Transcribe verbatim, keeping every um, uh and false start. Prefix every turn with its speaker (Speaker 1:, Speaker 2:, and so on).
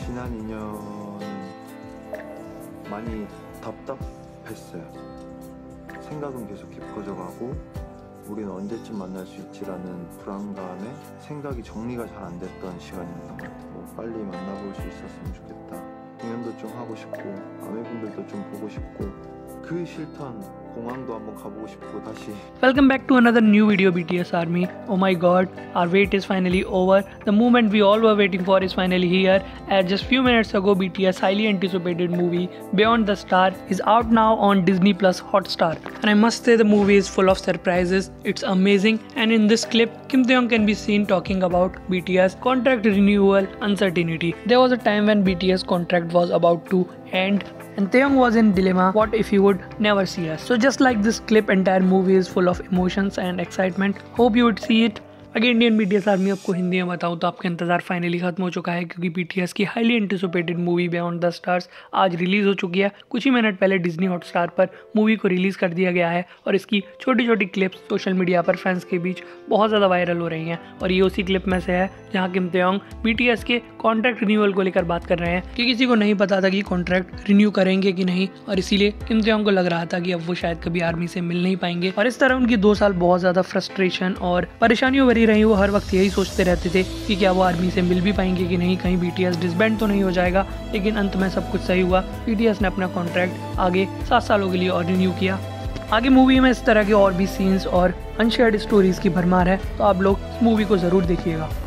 Speaker 1: 지난 이 년 많이 답답했어요. 생각은 계속 깊어져 가고 우리는 언제쯤 만날 수 있지라는 불안감에 생각이 정리가 잘 안 됐던 시간이었던 것 같아요. 뭐 빨리 만나볼 수 있었으면 좋겠다. 공연도 좀 하고 싶고 아내분들도 좀 보고 싶고 그 싫던 공항도 한번 가보고 싶고 다시.
Speaker 2: Welcome back to another new video, B T S Army. Oh my god, our wait is finally over. The moment we all were waiting for is finally here. As just few minutes ago, B T S highly anticipated movie Beyond the Star is out now on Disney Plus Hotstar. And I must say the movie is full of surprises. It's amazing. And in this clip, Kim Taeyong can be seen talking about B T S contract renewal uncertainty. There was a time when B T S contract was about to end and Taeyong was in dilemma what if he would never see us. So just like this clip, entire movie is full of emotions and excitement. Hope you would see it. अगर Indian B T S army आपको हिंदी में बताऊं तो आपका इंतजार finally खत्म हो चुका है, क्योंकि B T S की highly anticipated movie beyond the stars आज रिलीज हो चुकी है। कुछ ही मिनट पहले डिज्नी हॉटस्टार पर मूवी को रिलीज कर दिया गया है और इसकी छोटी छोटी क्लिप्स सोशल मीडिया पर फैंस के बीच बहुत ज़्यादा वायरल हो रही हैं। और ये उसी क्लिप में से है जहाँ Kim Taeyong B T S के कॉन्ट्रैक्ट रिन्यूअल को लेकर बात कर रहे हैं कि किसी को नहीं पता था कि कॉन्ट्रैक्ट रिन्यू करेंगे कि नहीं, और इसीलिए किम तेयोंग को लग रहा था कि अब वो शायद कभी आर्मी से मिल नहीं पाएंगे। और इस तरह उनकी दो साल बहुत ज़्यादा फ्रस्ट्रेशन और परेशानियों भरी रही। वो हर वक्त यही सोचते रहते थे कि क्या वो आर्मी से मिल भी पाएंगे कि नहीं, कहीं B T S डिसबैंड तो नहीं हो जाएगा। लेकिन अंत में सब कुछ सही हुआ। B T S ने अपना कॉन्ट्रैक्ट आगे सात सालों के लिए और रिन्यू किया। आगे मूवी में इस तरह के और भी सीन्स और अनशेयर्ड स्टोरीज की भरमार है, तो आप लोग इस मूवी को ज़रूर देखिएगा।